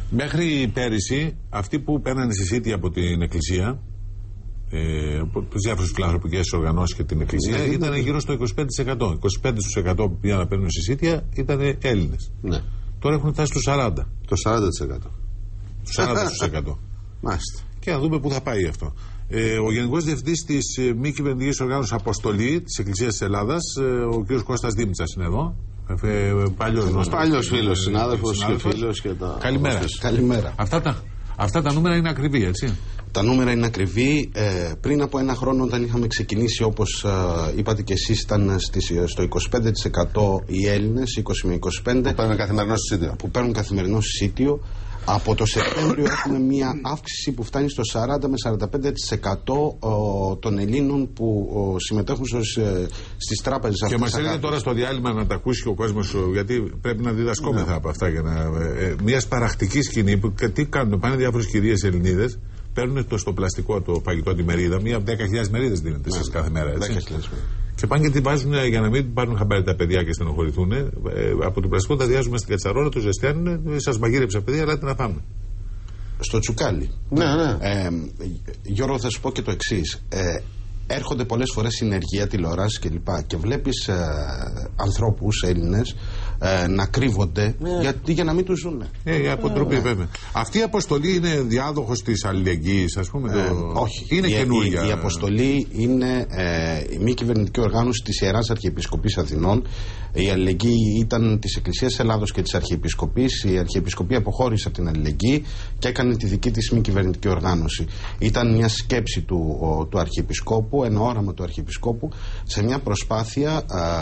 Μέχρι πέρυσι, αυτοί που παίρνανε συσίτια από την Εκκλησία, από τις διάφορες φιλανθρωπικές οργανώσεις και την Εκκλησία, ήταν γύρω στο 25%. 25% που πήγαν να παίρνουν συσίτια ήταν Έλληνες. Ναι. Τώρα έχουν φτάσει στο 40%. Το 40%. 40%. Μάλιστα. Και να δούμε πού θα πάει αυτό. Ο Γενικός Διευθυντής της μη κυβερνητικής οργάνωσης Αποστολή της Εκκλησίας της Ελλάδας, ο κ. Κώστας Δήμητσας, είναι εδώ. Παλιός φίλος, συνάδελφος και φίλος. Καλημέρα. Αυτά τα νούμερα είναι ακριβή, έτσι. Τα νούμερα είναι ακριβή. Πριν από ένα χρόνο, όταν είχαμε ξεκινήσει, όπως είπατε και εσείς, ήταν στο 25% οι Έλληνες, 20 με 25%. Που παίρνουν καθημερινό συσίτιο. Από το Σεπτέμβριο έχουμε μία αύξηση που φτάνει στο 40 με 45% των Ελλήνων που συμμετέχουν στις τράπεζες αυτές. Και μας έλεγε τώρα στο διάλειμμα να τα ακούσει και ο κόσμος, γιατί πρέπει να διδασκόμεθα από αυτά. Μια σπαραχτική σκηνή που τι κάνουν, πάνε διάφορες κυρίες Ελληνίδες, παίρνουν στο πλαστικό το φαγητό τη μερίδα, μία από 10.000 μερίδες δίνεται σε κάθε μέρα. Έτσι. 10.000. Και πάνε και την βάζουν για να μην πάρουν χαμπάρι τα παιδιά και στενοχωρηθούν. Από το πλαστικό τα διάζουμε στην κατσαρόλα, του ζεσταίνουν. Σας μαγείρεψα παιδιά, ελάτε να φάμε. Στο τσουκάλι. Ναι. Γιώργο, θα σου πω και το εξής. Έρχονται πολλές φορές συνεργεία, τηλεοράσεις κλπ. Και βλέπεις ανθρώπους Έλληνες να κρύβονται για να μην τους ζουν. Η αποτροπή, βέβαια. Αυτή η αποστολή είναι διάδοχος της αλληλεγγύης, ας πούμε. Όχι. Είναι καινούργια. Η αποστολή είναι η μη κυβερνητική οργάνωση της Ιεράς Αρχιεπισκοπής Αθηνών. Η αλληλεγγύη ήταν της Εκκλησίας Ελλάδος και της Αρχιεπισκοπής. Η Αρχιεπισκοπή αποχώρησε από την αλληλεγγύη και έκανε τη δική της μη κυβερνητική οργάνωση. Ήταν μια σκέψη του Αρχιεπισκόπου, ένα όραμα του Αρχιεπισκόπου, σε μια προσπάθεια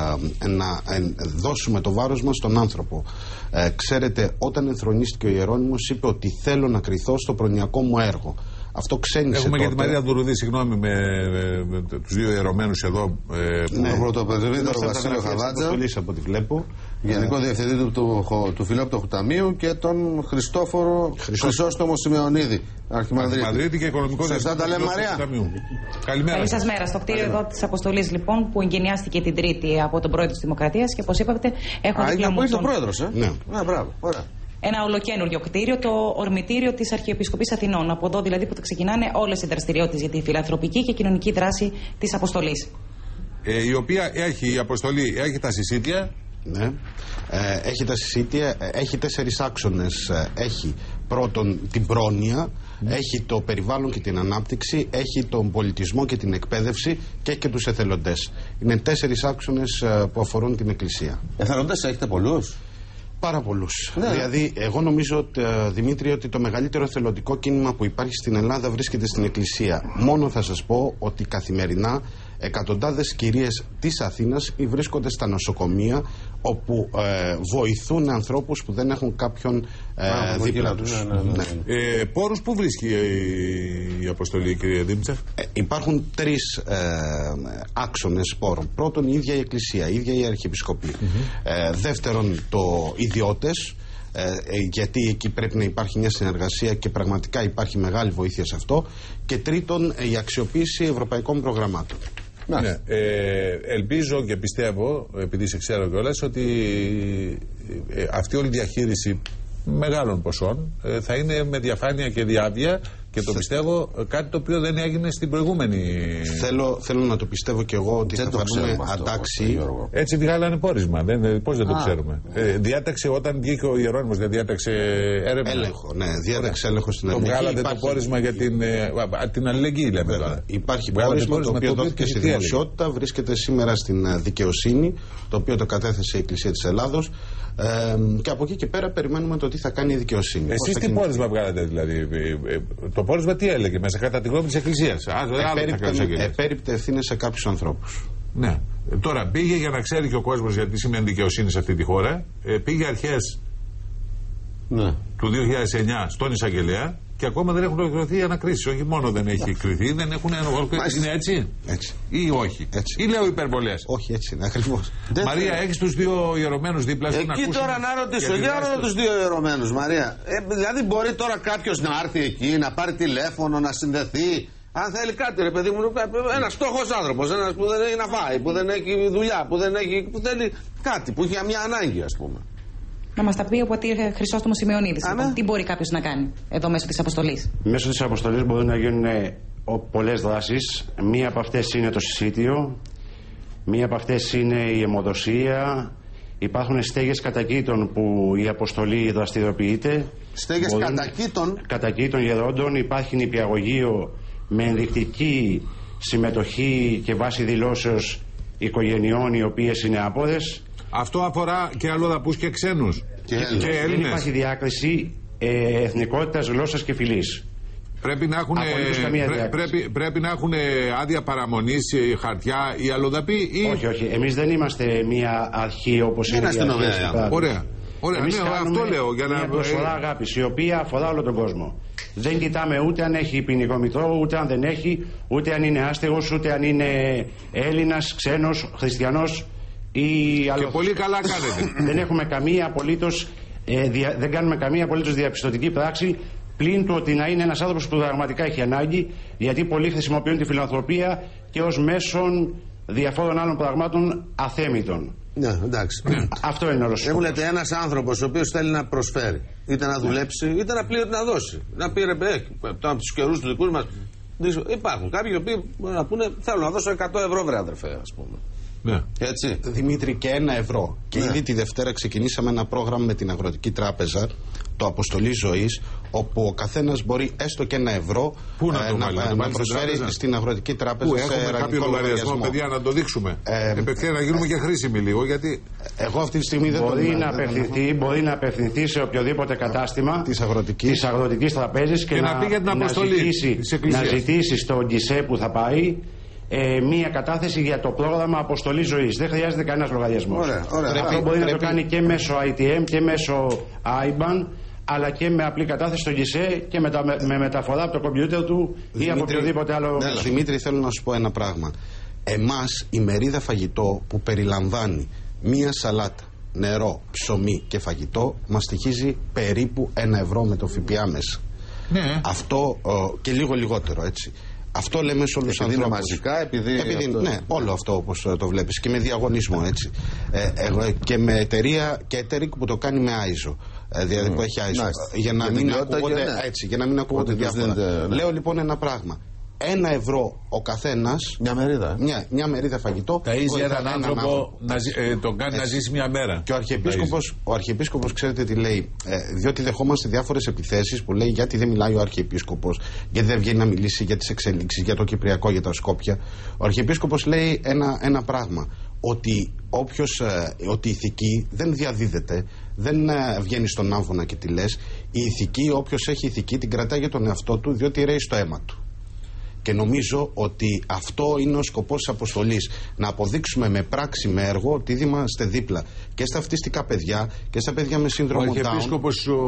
να δώσουμε το βάρος μας στον άνθρωπο. Ξέρετε, όταν ενθρονίστηκε ο Ιερώνυμος, είπε ότι θέλω να κριθώ στο προνοιακό μου έργο. Αυτό ξένησε. Έχουμε τότε. και τη Μαρία Δουρουδή, συγγνώμη, με τους δύο ιερωμένους εδώ. Τον πρωτοπρεσβύτερο Βασίλειο Χαβάτζα, από ό,τι βλέπω, Γενικό Διευθυντή του Φιλόπτωχου Ταμείου, και τον Χριστόφορο Χρυσόστομο Σιμεωνίδη, Αρχιμανδρίτη και Οικονομικό Διευθυντή του Ταμείου. Καλημέρα. Καλή σας μέρα. Στο κτίριο εδώ της Αποστολής, λοιπόν, που εγκαινιάστηκε την Τρίτη από τον Πρόεδρο της Δημοκρατίας και, όπως είπατε, έχουν δίπλα μου τον Πρόεδρος. Ναι. Μπράβο, ωραία. Ένα ολοκένουργιο κτίριο, το ορμητήριο της Αρχιεπισκοπής Αθηνών. Από εδώ δηλαδή που θα ξεκινάνε όλες οι δραστηριότητες για τη φιλανθρωπική και κοινωνική δράση της Αποστολής. Η οποία έχει, η Αποστολή έχει τα συσίτια. Ναι. Έχει τα συσίτια, έχει 4 άξονες. Έχει πρώτον την πρόνοια, έχει το περιβάλλον και την ανάπτυξη, έχει τον πολιτισμό και την εκπαίδευση και έχει και τους εθελοντές. Είναι 4 άξονες που αφορούν την Εκκλησία. Εθελοντές έχετε πολλούς? Πάρα πολλούς. Ναι. Δηλαδή, εγώ νομίζω, Δημήτρη, ότι το μεγαλύτερο εθελοντικό κίνημα που υπάρχει στην Ελλάδα βρίσκεται στην Εκκλησία. Μόνο θα σας πω ότι καθημερινά εκατοντάδες κυρίες της Αθήνας βρίσκονται στα νοσοκομεία, όπου βοηθούν ανθρώπους που δεν έχουν κάποιον δίπλα τους. Ναι. Πόρους που βρίσκει η Αποστολή, κύριε Δήμητσα? Υπάρχουν 3 άξονες πόρων. Πρώτον, η ίδια η Εκκλησία, η ίδια η Αρχιεπισκοπή. Δεύτερον, ιδιώτες, γιατί εκεί πρέπει να υπάρχει μια συνεργασία και πραγματικά υπάρχει μεγάλη βοήθεια σε αυτό. Και τρίτον, η αξιοποίηση ευρωπαϊκών προγραμμάτων. Ναι. Ελπίζω και πιστεύω, επειδή σε ξέρω κιόλας, ότι αυτή όλη η διαχείριση μεγάλων ποσών θα είναι με διαφάνεια και διάβια, και το πιστεύω, κάτι το οποίο δεν έγινε στην προηγούμενη. Θέλω να το πιστεύω κι εγώ ότι θα φανούμε αντάξει. Έτσι βγάλανε πόρισμα. Πώς δεν το ξέρουμε. Διάταξε, όταν βγήκε ο Ιερώνυμος, δεν διάταξε έρευνα? Έλεγχο, ναι, διάταξε έλεγχο στην αλληλεγγύη. Το βγάλατε το πόρισμα για την αλληλεγγύη, λέμε τώρα. Υπάρχει πόρισμα το οποίο δόθηκε στη δημοσιότητα, βρίσκεται σήμερα στην δικαιοσύνη, το οποίο το κατέθεσε η Εκκλησία της Ελλάδος. Και από εκεί και πέρα περιμένουμε το τι θα κάνει η δικαιοσύνη. Εσείς τι πόρισμα βγάλατε, δηλαδή? Το πόρισμα τι έλεγε μέσα, κατά τη γνώμη της Εκκλησίας? Επέριπτε ευθύνες σε κάποιους ανθρώπους. Ναι. Τώρα πήγε, για να ξέρει και ο κόσμος γιατί σημαίνει δικαιοσύνη σε αυτή τη χώρα, πήγε αρχές του 2009 στον εισαγγελέα και ακόμα δεν έχουν ολοκληρωθεί οι ανακρίσεις. Όχι μόνο δεν έχει κριθεί, δεν έχουν. Είναι έτσι? Έτσι. Ή όχι? Έτσι. Ή λέω υπερβολές? Όχι, έτσι είναι ακριβώς. Μαρία, έχεις τους 2 ιερωμένους δίπλα σου? Εκεί τώρα να ρωτήσω, για ρώτα τους 2 ιερωμένους, Μαρία. Δηλαδή, μπορεί τώρα κάποιος να έρθει εκεί, να πάρει τηλέφωνο, να συνδεθεί? Αν θέλει κάτι, ρε παιδί μου, ένας φτωχός άνθρωπος, ένας που δεν έχει να φάει, που δεν έχει δουλειά, που θέλει κάτι, που έχει μια ανάγκη, ας πούμε. Να μας τα πει ο πατήρ Χρυσόστομος Σημεωνίδης. Τι μπορεί κάποιος να κάνει εδώ μέσω της αποστολής? Μέσω της αποστολής μπορούν να γίνουν πολλές δράσεις. Μία από αυτές είναι το συσίτιο, μία από αυτές είναι η αιμοδοσία. Υπάρχουν στέγες κατακήτων που η αποστολή δραστηριοποιείται. Στέγες κατακήτων? Κατακήτων γερόντων. Υπάρχει νηπιαγωγείο με ενδεικτική συμμετοχή και βάση δηλώσεως οικογενειών οι οποίες είναι άπορες. Αυτό αφορά και αλλοδαπούς και ξένους και Έλληνες. Δεν υπάρχει διάκριση εθνικότητας, γλώσσας και φυλής. Πρέπει να έχουν άδεια παραμονής, χαρτιά οι αλλοδαποί ή... Όχι. Εμείς δεν είμαστε μια αρχή όπως είναι η αστυνομία. Ωραία. Εμείς αυτό λέω. Για μια προσφορά αγάπης η οποία αφορά όλο τον κόσμο. Δεν κοιτάμε ούτε αν έχει ποινικό μητρό, ούτε αν δεν έχει, ούτε αν είναι άστεγος, ούτε αν είναι Έλληνας, ξένος, χριστιανός ή άλλο. Και πολύ καλά κάνετε. Δεν έχουμε καμία απολύτως, δεν κάνουμε καμία απολύτως διαπιστωτική πράξη, πλην του ότι να είναι ένας άνθρωπος που πραγματικά έχει ανάγκη, γιατί πολλοί χρησιμοποιούν τη φιλανθρωπία και ως μέσον διαφόρων άλλων πραγμάτων αθέμητων. Ναι, εντάξει. Αυτό είναι όλο. Μου λέτε ένας άνθρωπος ο οποίος θέλει να προσφέρει, είτε να δουλέψει, είτε να δώσει. Να πει ρε από τους καιρούς του δικούς μας. Υπάρχουν κάποιοι οποίοι μπορεί να πούνε θέλω να δώσω 100 ευρώ βρε αδερφέ, ας πούμε. Ναι. Έτσι. Δημήτρη, και 1 ευρώ. Και ήδη τη Δευτέρα ξεκινήσαμε ένα πρόγραμμα με την Αγροτική Τράπεζα, το Αποστολή Ζωής, όπου ο καθένας μπορεί έστω και 1 ευρώ να προσφέρει στην Αγροτική Τράπεζα. Πού έχουμε κάποιο λογαριασμό, παιδιά, να το δείξουμε. Να γίνουμε και χρήσιμοι λίγο, γιατί. Εγώ αυτή τη στιγμή δεν μπορεί να απευθυνθεί σε οποιοδήποτε κατάστημα της Αγροτικής Τραπέζης και να πει για την αποστολή. Να ζητήσει στον ΚΙΣΕ που θα πάει μία κατάθεση για το πρόγραμμα Αποστολή Ζωής. Δεν χρειάζεται κανένας λογαριασμός. Αυτό μπορεί να το κάνει και μέσω ITM και μέσω IBAN, αλλά και με απλή κατάθεση στον ΚΙΣΕ και με μεταφορά από το κομπιούτερ του ή από οποιοδήποτε άλλο. Δημήτρη, θέλω να σου πω ένα πράγμα. Εμάς η μερίδα φαγητό που περιλαμβάνει μία σαλάτα, νερό, ψωμί και φαγητό μας στοιχίζει περίπου 1 ευρώ με το ΦΠΑ μέσα. Ναι. Αυτό και λίγο λιγότερο, έτσι. Αυτό λέμε σε όλους τους ανθρώπους. Μαζικά, επειδή ναι, όλο αυτό όπως το βλέπεις και με διαγωνισμό, έτσι. Και με εταιρεία catering που το κάνει με ISO. Δηλαδή που έχει ISO. Για να μην ακούγονται έτσι, για να μην ακούγονται διάφορα. Λέω λοιπόν ένα πράγμα. 1 ευρώ ο καθένας. Μια μερίδα. Μια μερίδα φαγητό. Ταΐζει έναν άνθρωπο τον κάνει να ζήσει μια μέρα. Και ο Αρχιεπίσκοπος, ξέρετε τι λέει. Διότι δεχόμαστε διάφορες επιθέσεις που λέει γιατί δεν μιλάει ο Αρχιεπίσκοπος, γιατί δεν βγαίνει να μιλήσει για τις εξελίξεις, για το Κυπριακό, για τα Σκόπια. Ο Αρχιεπίσκοπος λέει ένα πράγμα. Ότι ότι η ηθική δεν διαδίδεται, δεν βγαίνει στον άμφωνα και τη λες. Η ηθική, όποιος έχει ηθική, την κρατάει για τον εαυτό του, διότι ρέει στο αίμα του. Και νομίζω ότι αυτό είναι ο σκοπός της αποστολής. Να αποδείξουμε με πράξη, με έργο, ότι ήδη είμαστε δίπλα και στα αυτιστικά παιδιά και στα παιδιά με σύνδρομο Down.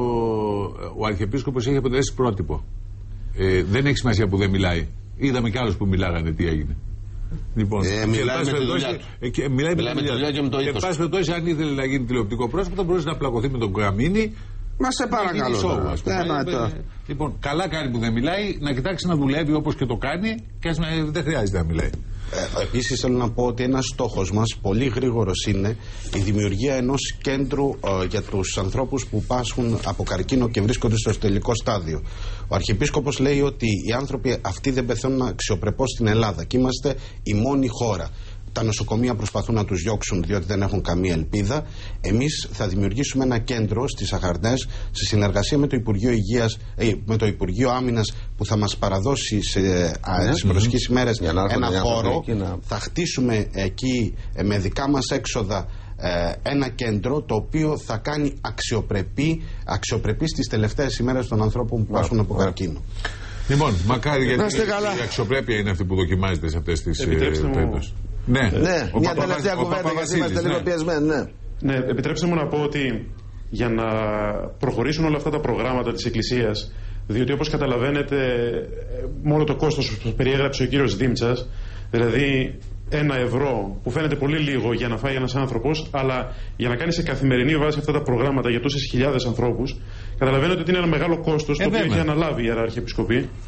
Ο Αρχιεπίσκοπος έχει αποτελέσει πρότυπο. Δεν έχει σημασία που δεν μιλάει. Είδαμε κι άλλους που μιλάγανε τι έγινε. Λοιπόν, μιλάει με τη δουλειά του. Μιλάει με τη δουλειά και με το ήθος. Και πάση περιπτώσει, αν ήθελε να γίνει τηλεοπτικό πρόσωπο, θα μπορούσε να πλακωθεί με τον Καμίνη. Μα σε παρακαλώ. Λοιπόν, καλά κάνει που δεν μιλάει, να κοιτάξει να δουλεύει όπως και το κάνει και δεν χρειάζεται να μιλάει. Επίσης θέλω να πω ότι ένας στόχος μας πολύ γρήγορος είναι η δημιουργία ενός κέντρου για τους ανθρώπους που πάσχουν από καρκίνο και βρίσκονται στο τελικό στάδιο. Ο Αρχιεπίσκοπος λέει ότι οι άνθρωποι αυτοί δεν πεθαίνουν αξιοπρεπώς στην Ελλάδα και είμαστε η μόνη χώρα. Τα νοσοκομεία προσπαθούν να τους διώξουν διότι δεν έχουν καμία ελπίδα. Εμείς θα δημιουργήσουμε ένα κέντρο στις Αχαρνές σε συνεργασία με το Υπουργείο Υγείας, με το Υπουργείο Άμυνας που θα μας παραδώσει στις προσεχείς ημέρες ένα χώρο. Θα χτίσουμε εκεί με δικά μας έξοδα ένα κέντρο το οποίο θα κάνει αξιοπρεπή στις τελευταίες ημέρες των ανθρώπων που πάσχουν από καρκίνο. Λοιπόν, μακάρι γιατί η αξιοπρέπεια είναι αυτή που δοκιμάζεται σε αυτές τις περιπτώσεις. Ναι, μια τελευταία κουβέντα γιατί είμαστε λίγο πιεσμένοι. Ναι, επιτρέψτε μου να πω ότι για να προχωρήσουν όλα αυτά τα προγράμματα της Εκκλησίας, διότι όπως καταλαβαίνετε μόνο το κόστος που περιέγραψε ο κύριος Δήμτσας, δηλαδή 1 ευρώ που φαίνεται πολύ λίγο για να φάει ένας άνθρωπος, αλλά για να κάνει σε καθημερινή βάση αυτά τα προγράμματα για τόσες χιλιάδες ανθρώπους, καταλαβαίνετε ότι είναι ένα μεγάλο κόστος το οποίο έχει αναλάβει η Ιερά Αρχιεπισκοπή.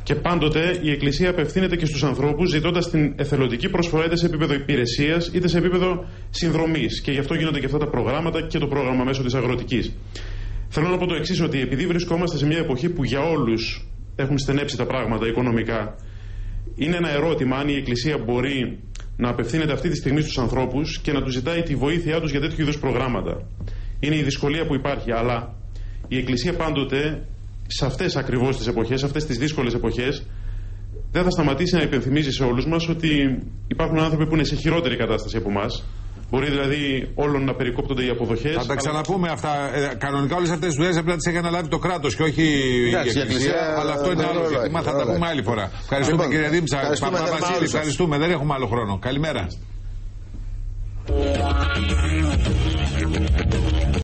Και πάντοτε η Εκκλησία απευθύνεται και στους ανθρώπους ζητώντας την εθελοντική προσφορά είτε σε επίπεδο υπηρεσίας είτε σε επίπεδο συνδρομής. Και γι' αυτό γίνονται και αυτά τα προγράμματα και το πρόγραμμα μέσω της αγροτικής. Θέλω να πω το εξής, ότι επειδή βρισκόμαστε σε μια εποχή που για όλους έχουν στενέψει τα πράγματα οικονομικά, είναι ένα ερώτημα αν η Εκκλησία μπορεί να απευθύνεται αυτή τη στιγμή στους ανθρώπους και να τους ζητάει τη βοήθειά τους για τέτοιου είδους προγράμματα. Είναι η δυσκολία που υπάρχει, αλλά η Εκκλησία πάντοτε σε αυτές ακριβώς τις εποχές, σε αυτές τις δύσκολες εποχές, δεν θα σταματήσει να υπενθυμίζει σε όλους μας ότι υπάρχουν άνθρωποι που είναι σε χειρότερη κατάσταση από εμάς. Μπορεί δηλαδή όλων να περικόπτονται οι αποδοχές. Θα τα ξαναπούμε αυτά. Κανονικά όλες αυτές τις δουλειές πρέπει να τις έχει αναλάβει το κράτος και όχι η Εκκλησία. Αλλά αυτό είναι άλλο ζήτημα. Θα τα πούμε άλλη φορά. Ευχαριστούμε κύριε Δήμτσα. Παπαβασίλη, ευχαριστούμε. Δεν έχουμε άλλο χρόνο. Καλημέρα.